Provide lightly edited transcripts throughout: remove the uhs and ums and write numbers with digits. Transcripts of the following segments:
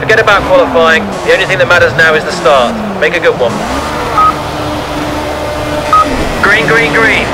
Forget about qualifying. The only thing that matters now is the start. Make a good one. Green, green, green.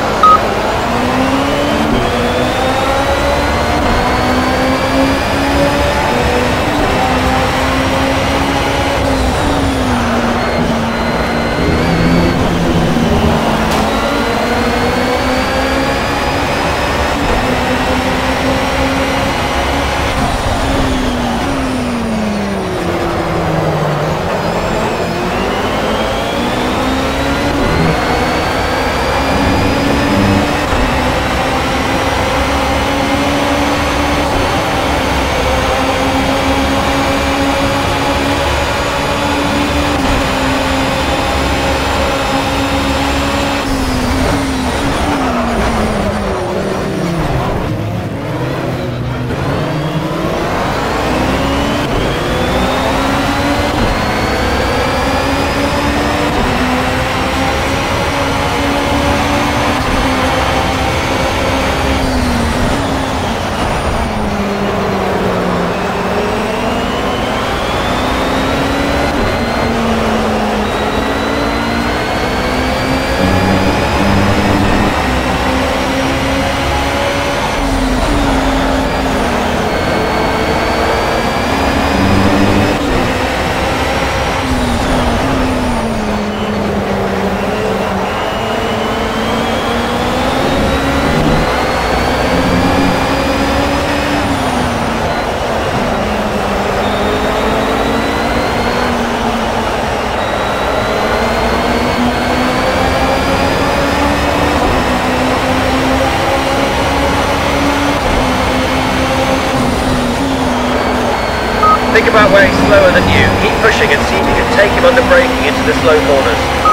Think about where he's slower than you. Keep pushing and see if you can take him under braking into the slow corners.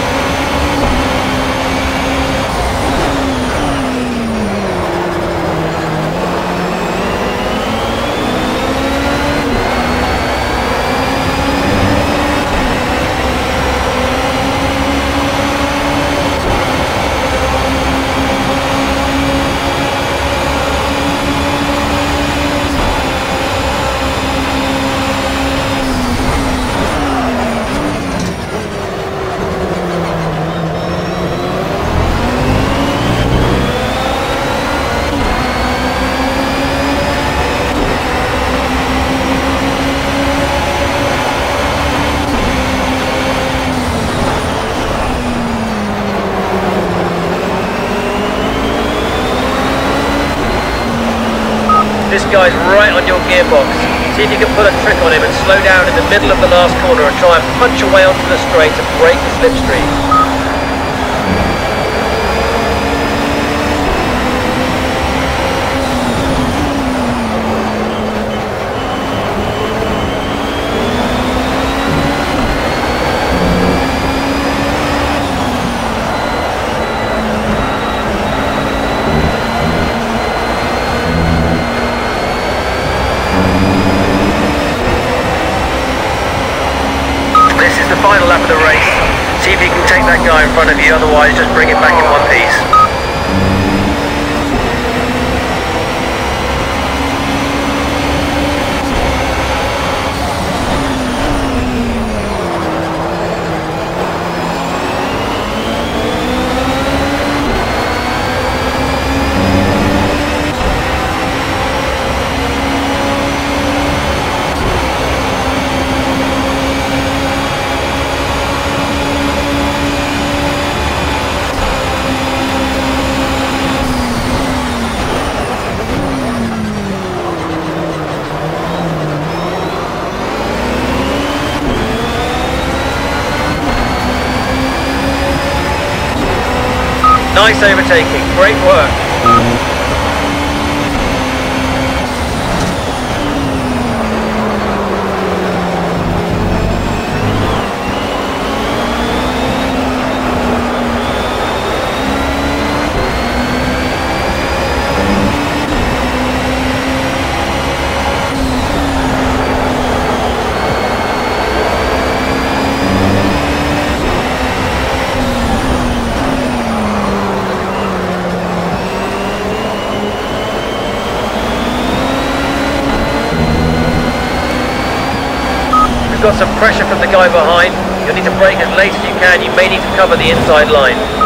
This guy's right on your gearbox. See if you can pull a trick on him and slow down in the middle of the last corner and try and punch away onto the straight and break the slipstream. Final lap of the race. See if you can take that guy in front of you, otherwise just bring it back in one piece. Nice overtaking, great work. got some pressure from the guy behind, you'll need to brake as late as you can. You may need to cover the inside line.